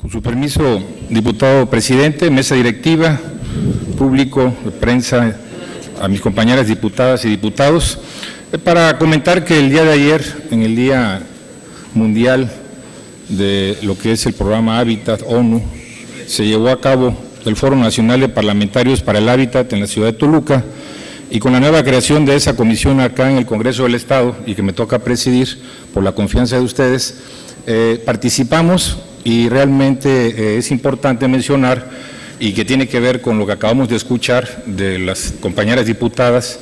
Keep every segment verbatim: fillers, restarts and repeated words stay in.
Con su permiso, diputado presidente, mesa directiva, público, prensa, a mis compañeras diputadas y diputados, para comentar que el día de ayer, en el Día Mundial de lo que es el programa Hábitat ONU, se llevó a cabo el Foro Nacional de Parlamentarios para el Hábitat en la ciudad de Toluca, y con la nueva creación de esa comisión acá en el Congreso del Estado, y que me toca presidir por la confianza de ustedes, eh, participamos, y realmente eh, es importante mencionar, y que tiene que ver con lo que acabamos de escuchar de las compañeras diputadas,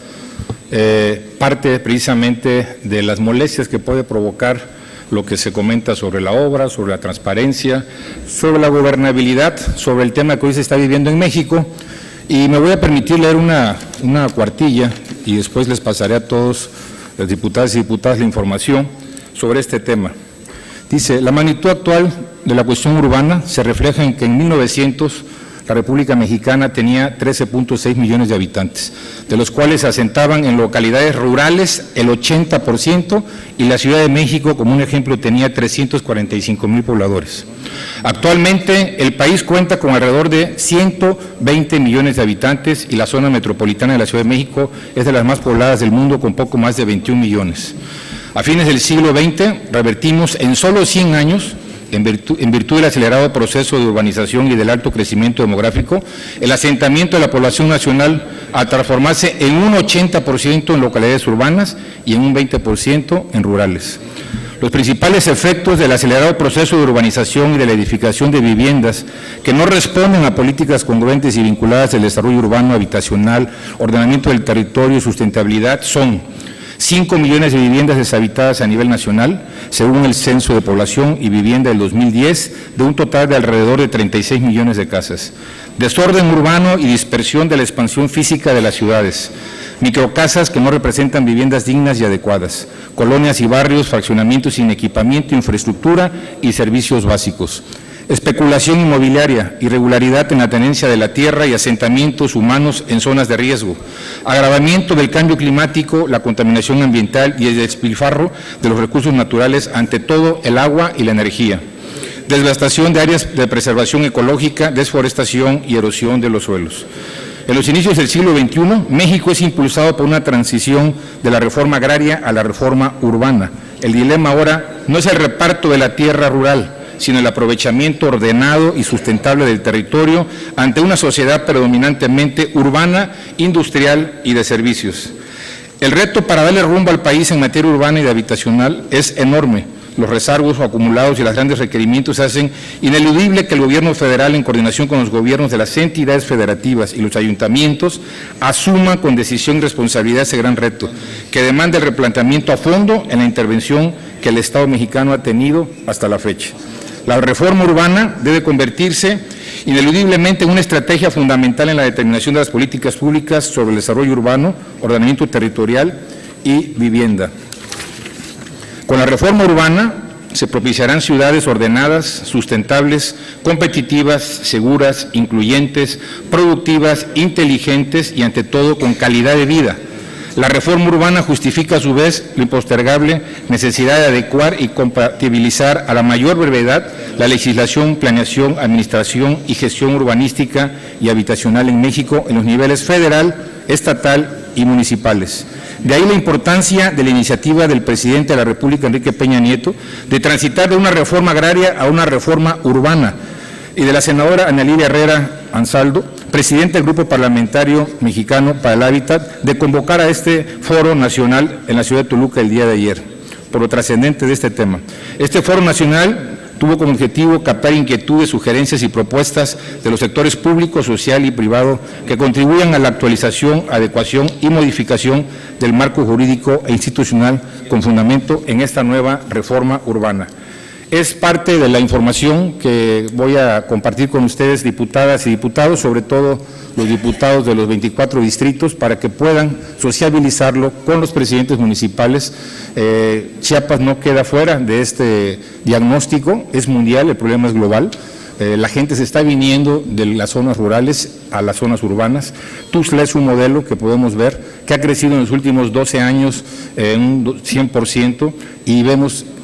eh, parte precisamente de las molestias que puede provocar lo que se comenta sobre la obra, sobre la transparencia, sobre la gobernabilidad, sobre el tema que hoy se está viviendo en México. Y me voy a permitir leer una, una cuartilla y después les pasaré a todos, las diputadas y diputadas, la información sobre este tema. Dice, la magnitud actual de la cuestión urbana se refleja en que en mil novecientos la República Mexicana tenía trece punto seis millones de habitantes, de los cuales se asentaban en localidades rurales el ochenta por ciento, y la Ciudad de México, como un ejemplo, tenía trescientos cuarenta y cinco mil pobladores. Actualmente el país cuenta con alrededor de ciento veinte millones de habitantes, y la zona metropolitana de la Ciudad de México es de las más pobladas del mundo, con poco más de veintiún millones. A fines del siglo veinte revertimos en solo cien años, En virtud, en virtud del acelerado proceso de urbanización y del alto crecimiento demográfico, el asentamiento de la población nacional a transformarse en un ochenta por ciento en localidades urbanas y en un veinte por ciento en rurales. Los principales efectos del acelerado proceso de urbanización y de la edificación de viviendas que no responden a políticas congruentes y vinculadas al desarrollo urbano, habitacional, ordenamiento del territorio y sustentabilidad son cinco millones de viviendas deshabitadas a nivel nacional, según el Censo de Población y Vivienda del dos mil diez, de un total de alrededor de treinta y seis millones de casas. Desorden urbano y dispersión de la expansión física de las ciudades. Microcasas que no representan viviendas dignas y adecuadas. Colonias y barrios, fraccionamientos sin equipamiento, infraestructura y servicios básicos. Especulación inmobiliaria, irregularidad en la tenencia de la tierra y asentamientos humanos en zonas de riesgo, agravamiento del cambio climático, la contaminación ambiental y el despilfarro de los recursos naturales, ante todo el agua y la energía, devastación de áreas de preservación ecológica, desforestación y erosión de los suelos. En los inicios del siglo veintiuno, México es impulsado por una transición de la reforma agraria a la reforma urbana. El dilema ahora no es el reparto de la tierra rural, sino el aprovechamiento ordenado y sustentable del territorio ante una sociedad predominantemente urbana, industrial y de servicios. El reto para darle rumbo al país en materia urbana y de habitacional es enorme. Los rezagos acumulados y los grandes requerimientos hacen ineludible que el gobierno federal, en coordinación con los gobiernos de las entidades federativas y los ayuntamientos, asuma con decisión y responsabilidad ese gran reto, que demanda el replanteamiento a fondo en la intervención que el Estado mexicano ha tenido hasta la fecha. La reforma urbana debe convertirse ineludiblemente en una estrategia fundamental en la determinación de las políticas públicas sobre el desarrollo urbano, ordenamiento territorial y vivienda. Con la reforma urbana se propiciarán ciudades ordenadas, sustentables, competitivas, seguras, incluyentes, productivas, inteligentes y, ante todo, con calidad de vida. La reforma urbana justifica a su vez la impostergable necesidad de adecuar y compatibilizar a la mayor brevedad la legislación, planeación, administración y gestión urbanística y habitacional en México en los niveles federal, estatal y municipales. De ahí la importancia de la iniciativa del presidente de la República, Enrique Peña Nieto, de transitar de una reforma agraria a una reforma urbana, y de la senadora Ana Lilia Herrera Ansaldo, presidente del Grupo Parlamentario Mexicano para el Hábitat, de convocar a este foro nacional en la ciudad de Toluca el día de ayer, por lo trascendente de este tema. Este foro nacional tuvo como objetivo captar inquietudes, sugerencias y propuestas de los sectores público, social y privado que contribuyan a la actualización, adecuación y modificación del marco jurídico e institucional con fundamento en esta nueva reforma urbana. Es parte de la información que voy a compartir con ustedes, diputadas y diputados, sobre todo los diputados de los veinticuatro distritos, para que puedan sociabilizarlo con los presidentes municipales. Eh, Chiapas no queda fuera de este diagnóstico, es mundial, el problema es global. Eh, la gente se está viniendo de las zonas rurales a las zonas urbanas. Tuxtla es un modelo que podemos ver que ha crecido en los últimos doce años en un cien por ciento, y vemos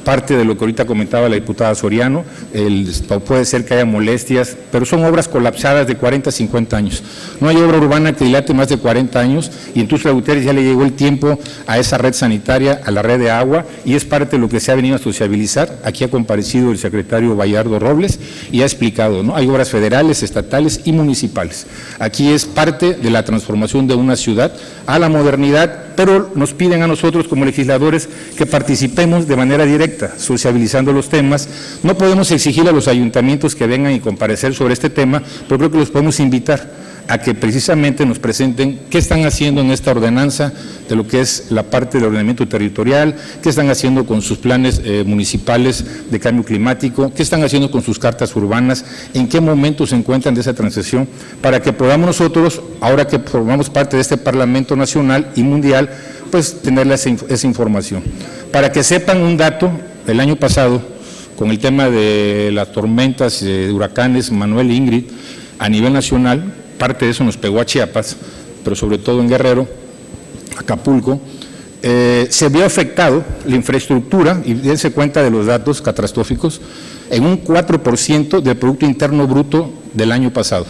parte de lo que ahorita comentaba la diputada Soriano, el, puede ser que haya molestias, pero son obras colapsadas de cuarenta a cincuenta años. No hay obra urbana que dilate más de cuarenta años y en Tuxtla Gutiérrez ya le llegó el tiempo a esa red sanitaria, a la red de agua, y es parte de lo que se ha venido a sociabilizar. Aquí ha comparecido el secretario Bayardo Robles y ha explicado, ¿no? Hay obras federales, estatales y municipales. Aquí es parte de la transformación de una ciudad a la modernidad, pero nos piden a nosotros como legisladores que participemos de manera directa, sociabilizando los temas. No podemos exigir a los ayuntamientos que vengan y comparecer sobre este tema, pero creo que los podemos invitar a que precisamente nos presenten qué están haciendo en esta ordenanza de lo que es la parte del ordenamiento territorial, qué están haciendo con sus planes eh, municipales de cambio climático, qué están haciendo con sus cartas urbanas, en qué momento se encuentran de esa transición, para que podamos nosotros, ahora que formamos parte de este Parlamento Nacional y Mundial, pues tener esa, esa información. Para que sepan un dato, el año pasado, con el tema de las tormentas de huracanes Manuel e Ingrid, a nivel nacional, parte de eso nos pegó a Chiapas, pero sobre todo en Guerrero, Acapulco, eh, se vio afectado la infraestructura, y dense cuenta de los datos catastróficos, en un cuatro por ciento del Producto Interno Bruto del año pasado.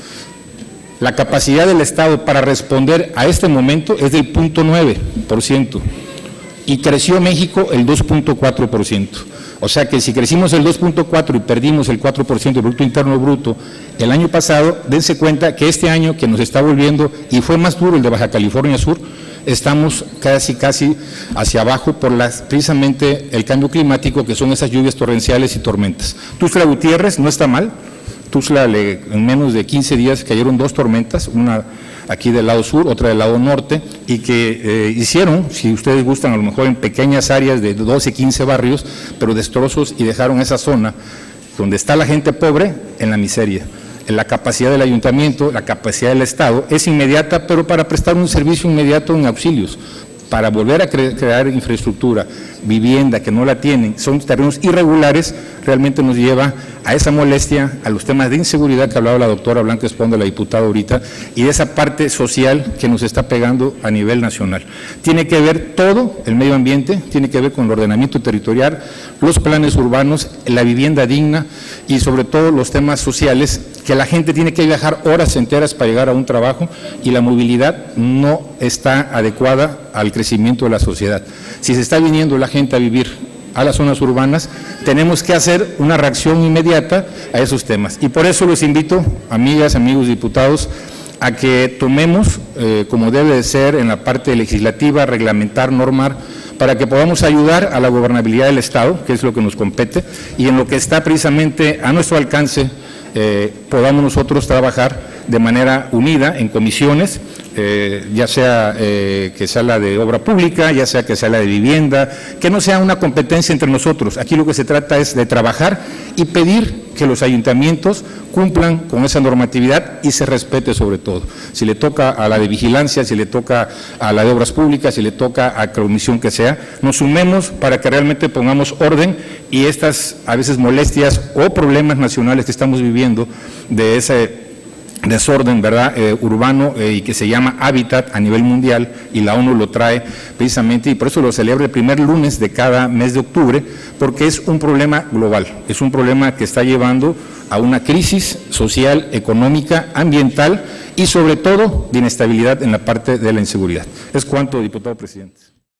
La capacidad del Estado para responder a este momento es del cero punto nueve por ciento y creció México el dos punto cuatro por ciento. O sea que si crecimos el dos punto cuatro por ciento y perdimos el cuatro por ciento del Producto Interno Bruto el año pasado, dense cuenta que este año que nos está volviendo, y fue más duro el de Baja California Sur, estamos casi casi hacia abajo por las, precisamente el cambio climático, que son esas lluvias torrenciales y tormentas. Tuxtla Gutiérrez no está mal. Tuxtla, le, en menos de quince días cayeron dos tormentas, una aquí del lado sur, otra del lado norte, y que eh, hicieron, si ustedes gustan, a lo mejor en pequeñas áreas de doce, quince barrios, pero destrozos, y dejaron esa zona donde está la gente pobre en la miseria. La capacidad del ayuntamiento, la capacidad del Estado es inmediata, pero para prestar un servicio inmediato en auxilios, para volver a cre crear infraestructura, vivienda que no la tienen, son terrenos irregulares, realmente nos lleva a esa molestia, a los temas de inseguridad que hablaba la doctora Blanca Esponda, la diputada ahorita, y de esa parte social que nos está pegando a nivel nacional. Tiene que ver todo el medio ambiente, tiene que ver con el ordenamiento territorial, los planes urbanos, la vivienda digna y sobre todo los temas sociales, que la gente tiene que viajar horas enteras para llegar a un trabajo y la movilidad no está adecuada al crecimiento de la sociedad. Si se está viniendo la gente a vivir a las zonas urbanas, tenemos que hacer una reacción inmediata a esos temas. Y por eso los invito, amigas, amigos diputados, a que tomemos, eh, como debe de ser en la parte legislativa, reglamentar, normar, para que podamos ayudar a la gobernabilidad del Estado, que es lo que nos compete, y en lo que está precisamente a nuestro alcance, eh, podamos nosotros trabajar de manera unida en comisiones, eh, ya sea eh, que sea la de obra pública, ya sea que sea la de vivienda, que no sea una competencia entre nosotros. Aquí lo que se trata es de trabajar y pedir que los ayuntamientos cumplan con esa normatividad y se respete sobre todo. Si le toca a la de vigilancia, si le toca a la de obras públicas, si le toca a la comisión que sea, nos sumemos para que realmente pongamos orden y estas a veces molestias o problemas nacionales que estamos viviendo de ese desorden, ¿verdad?, eh, urbano eh, y que se llama hábitat a nivel mundial, y la ONU lo trae precisamente, y por eso lo celebra el primer lunes de cada mes de octubre, porque es un problema global, es un problema que está llevando a una crisis social, económica, ambiental y sobre todo de inestabilidad en la parte de la inseguridad. Es cuanto, diputado presidente.